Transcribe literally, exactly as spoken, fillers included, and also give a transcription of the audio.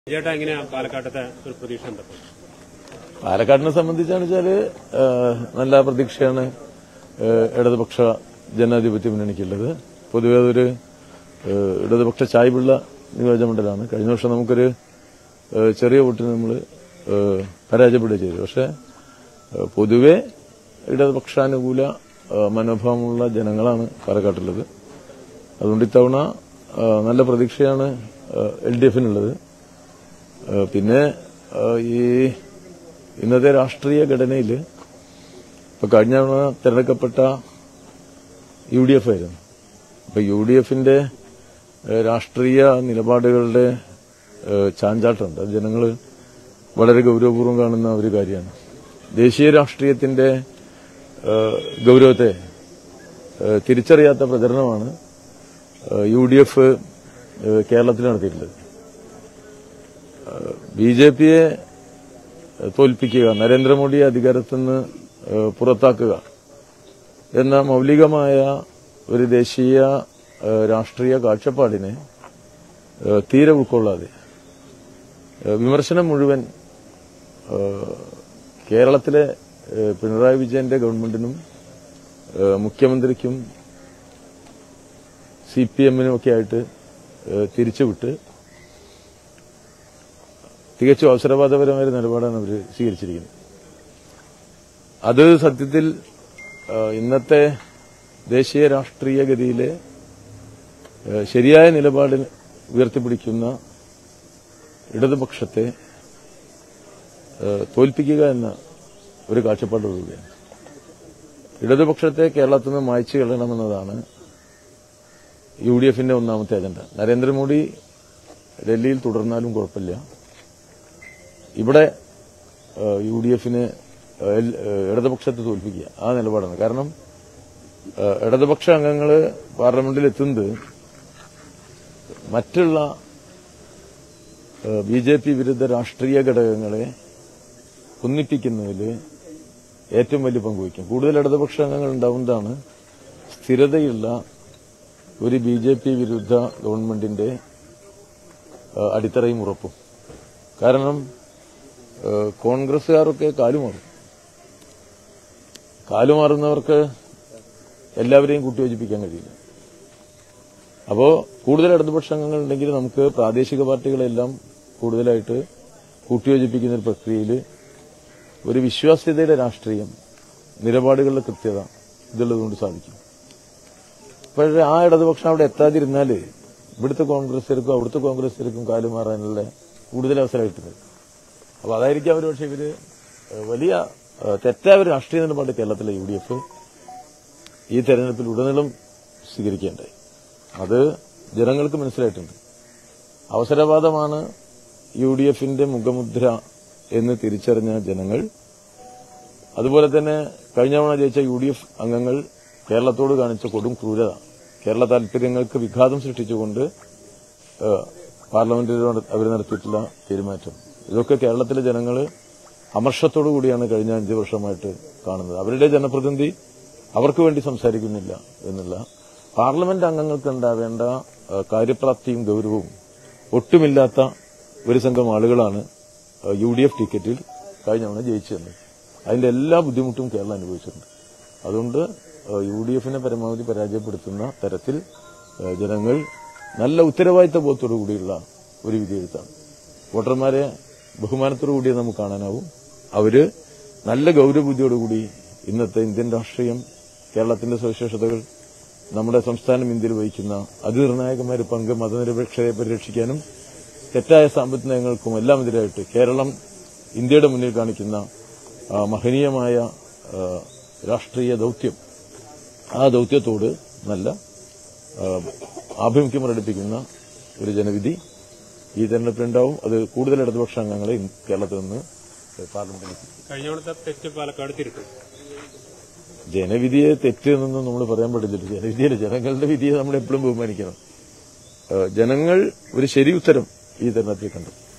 ചേട്ടാ എങ്ങനെയാ പാലക്കാട്ടത്തെ ഒരു പ്രതീക്ഷ എന്താ? പാലക്കാടിനെ സംബന്ധിച്ചാണ് വെച്ചാല് നല്ല പ്രതീക്ഷയാണ് ഇടതുപക്ഷ ജനാധിപത്യ മുന്നണിക്കുള്ളത്. പൊതുവെ അതൊരു ഇടതുപക്ഷ ചായ്വുള്ള നിയോജകമണ്ഡലമാണ്. കഴിഞ്ഞ വർഷം നമുക്കൊരു ചെറിയ വോട്ടിന് നമ്മൾ പരാജയപ്പെടുകയും ചെയ്തു. പക്ഷെ പൊതുവെ ഇടതുപക്ഷാനുകൂല മനോഭാവമുള്ള ജനങ്ങളാണ് പാലക്കാട്ടുള്ളത്. അതുകൊണ്ട് ഇത്തവണ നല്ല പ്രതീക്ഷയാണ് എൽ ഡി എഫിനുള്ളത്. പിന്നെ ഈ ഇന്നത്തെ രാഷ്ട്രീയ ഘടനയിൽ ഇപ്പൊ കഴിഞ്ഞ തവണ തെരഞ്ഞെടുക്കപ്പെട്ട യു ഡി എഫ് ആയിരുന്നു. അപ്പൊ യു ഡി എഫിന്റെ രാഷ്ട്രീയ നിലപാടുകളുടെ ചാഞ്ചാട്ടമുണ്ട്. അത് ജനങ്ങൾ വളരെ ഗൌരവപൂർവ്വം കാണുന്ന ഒരു കാര്യമാണ്. ദേശീയ രാഷ്ട്രീയത്തിന്റെ ഗൌരവത്തെ തിരിച്ചറിയാത്ത പ്രചരണമാണ് യു ഡി എഫ് കേരളത്തിൽ നടത്തിയിട്ടുള്ളത്. ബി ജെ പിയെ തോൽപ്പിക്കുക, നരേന്ദ്രമോദിയെ അധികാരത്തിൽ നിന്ന് പുറത്താക്കുക എന്ന മൌലികമായ ഒരു ദേശീയ രാഷ്ട്രീയ കാഴ്ചപ്പാടിനെ തീരെ ഉൾക്കൊള്ളാതെ വിമർശനം മുഴുവൻ കേരളത്തിലെ പിണറായി വിജയന്റെ ഗവൺമെന്റിനും മുഖ്യമന്ത്രിക്കും സി പി എമ്മിനും ഒക്കെ ആയിട്ട് തിരിച്ചുവിട്ട് തികച്ചും അവസരവാദപരമായ നിലപാടാണ് അവർ സ്വീകരിച്ചിരിക്കുന്നത്. അത് സത്യത്തിൽ ഇന്നത്തെ ദേശീയ രാഷ്ട്രീയ ഗതിയിലെ ശരിയായ നിലപാട് ഉയർത്തിപ്പിടിക്കുന്ന ഇടതുപക്ഷത്തെ തോൽപ്പിക്കുക എന്ന ഒരു കാഴ്ചപ്പാടോടുകൂടിയാണ്. ഇടതുപക്ഷത്തെ കേരളത്തിൽ നിന്ന് മായ്ച്ചു കളയണമെന്നതാണ് യു ഡി എഫിന്റെ ഒന്നാമത്തെ അജണ്ട. നരേന്ദ്രമോദി ഡൽഹിയിൽ തുടർന്നാലും കുഴപ്പമില്ല, ഇവിടെ യു ഡി എഫിന് ഇടതുപക്ഷത്തെ തോൽപ്പിക്കുക ആ നിലപാടാണ്. കാരണം ഇടതുപക്ഷ അംഗങ്ങൾ പാർലമെന്റിൽ എത്തുന്നത് മറ്റുള്ള ബി ജെ പി വിരുദ്ധ രാഷ്ട്രീയ ഘടകങ്ങളെ ഒന്നിപ്പിക്കുന്നതിൽ ഏറ്റവും വലിയ പങ്കുവയ്ക്കും. കൂടുതൽ ഇടതുപക്ഷ അംഗങ്ങൾ ഉണ്ടാവുന്നതാണ് സ്ഥിരതയുള്ള ഒരു ബി ജെ പി വിരുദ്ധ ഗവൺമെന്റിന്റെ അടിത്തറയും ഉറപ്പും. കാരണം കോൺഗ്രസുകാരൊക്കെ കാലുമാറും. കാലുമാറുന്നവർക്ക് എല്ലാവരെയും കൂട്ടിയോജിപ്പിക്കാൻ കഴിയില്ല. അപ്പോ കൂടുതൽ ഇടതുപക്ഷ അംഗങ്ങൾ ഉണ്ടെങ്കിൽ നമുക്ക് പ്രാദേശിക പാർട്ടികളെല്ലാം കൂടുതലായിട്ട് കൂട്ടിയോജിപ്പിക്കുന്ന ഒരു പ്രക്രിയയിൽ ഒരു വിശ്വാസ്യതയുടെ രാഷ്ട്രീയം, നിലപാടുകളുടെ കൃത്യത ഇതുള്ളതുകൊണ്ട് സാധിക്കും. പക്ഷേ ആ ഇടതുപക്ഷം അവിടെ എത്താതിരുന്നാൽ ഇവിടുത്തെ കോൺഗ്രസുകാർക്കും അവിടുത്തെ കോൺഗ്രസുകാർക്കും കാലുമാറാനുള്ള കൂടുതൽ അവസരം കിട്ടുന്നത്. അപ്പൊ അതായിരിക്കും അവർ പക്ഷേ ഇവര് വലിയ തെറ്റായ ഒരു രാഷ്ട്രീയ നിലപാട് കേരളത്തിലെ യു ഡി എഫ് ഈ തെരഞ്ഞെടുപ്പിൽ ഉടനീളം സ്വീകരിക്കേണ്ടായി. അത് ജനങ്ങൾക്ക് മനസ്സിലായിട്ടുണ്ട്. അവസരവാദമാണ് യു ഡി എഫിന്റെ മുഖമുദ്ര എന്ന് തിരിച്ചറിഞ്ഞ ജനങ്ങൾ, അതുപോലെ തന്നെ കഴിഞ്ഞ തവണ ജയിച്ച യു ഡി എഫ് അംഗങ്ങൾ കേരളത്തോട് കാണിച്ച കൊടും ക്രൂരത, കേരള താൽപര്യങ്ങൾക്ക് വിഘാതം സൃഷ്ടിച്ചുകൊണ്ട് പാർലമെന്റിൽ അവർ നടത്തിയിട്ടുള്ള പെരുമാറ്റം, ഇതൊക്കെ കേരളത്തിലെ ജനങ്ങൾ അമർഷത്തോടു കൂടിയാണ് കഴിഞ്ഞ അഞ്ചു വർഷമായിട്ട് കാണുന്നത്. അവരുടെ ജനപ്രതിനിധി അവർക്ക് വേണ്ടി സംസാരിക്കുന്നില്ല എന്നുള്ള പാർലമെന്റ് അംഗങ്ങൾക്ക് ഉണ്ടാവേണ്ട കാര്യപ്രാപ്തിയും ഗൌരവവും ഒട്ടുമില്ലാത്ത ഒരു സംഘം ആളുകളാണ് യു ഡി എഫ് ടിക്കറ്റിൽ കഴിഞ്ഞ തവണ ജയിച്ചത്. അതിന്റെ എല്ലാ ബുദ്ധിമുട്ടും കേരളം അനുഭവിച്ചിട്ടുണ്ട്. അതുകൊണ്ട് യു ഡി എഫിനെ പരമാവധി പരാജയപ്പെടുത്തുന്ന തരത്തിൽ ജനങ്ങൾ നല്ല ഉത്തരവാദിത്ത ബോധത്തോടു കൂടിയുള്ള ഒരു വിധിയെഴുത്താണ്. വോട്ടർമാരെ ബഹുമാനത്തോടു കൂടി നമുക്ക് കാണാനാവും. അവര് നല്ല ഗൌരവബുദ്ധിയോടുകൂടി ഇന്നത്തെ ഇന്ത്യൻ രാഷ്ട്രീയം, കേരളത്തിന്റെ സവിശേഷതകൾ, നമ്മുടെ സംസ്ഥാനം ഇന്ത്യയിൽ വഹിക്കുന്ന അതിനിർണായകമായ പങ്ക് മതനിരപേക്ഷതയെ പരിരക്ഷിക്കാനും തെറ്റായ സാമ്പത്തിക നയങ്ങൾക്കും എല്ലാം എതിരായിട്ട് കേരളം ഇന്ത്യയുടെ മുന്നിൽ കാണിക്കുന്ന മഹനീയമായ രാഷ്ട്രീയ ദൌത്യം, ആ ദൌത്യത്തോട് നല്ല ആഭിമുഖ്യം പ്രകടിപ്പിക്കുന്ന ഒരു ജനവിധി ഈ തെരഞ്ഞെടുപ്പിലുണ്ടാവും. അത് കൂടുതൽ ഇടതുപക്ഷ അംഗങ്ങളെ കേരളത്തിൽ നിന്ന് പാർലമെന്റിലേക്ക്. കഴിഞ്ഞ തെറ്റ് പാലക്കാട് തിരുത്തും. ജനവിധിയെ തെറ്റ് എന്നൊന്നും നമ്മൾ പറയാൻ പാടില്ല. ജനവിധിയല്ല, ജനങ്ങളുടെ വിധിയെ നമ്മൾ എപ്പോഴും ബഹുമാനിക്കണം. ജനങ്ങൾ ഒരു ശരി ഉത്തരം ഈ തെരഞ്ഞെടുപ്പിൽ കണ്ടു.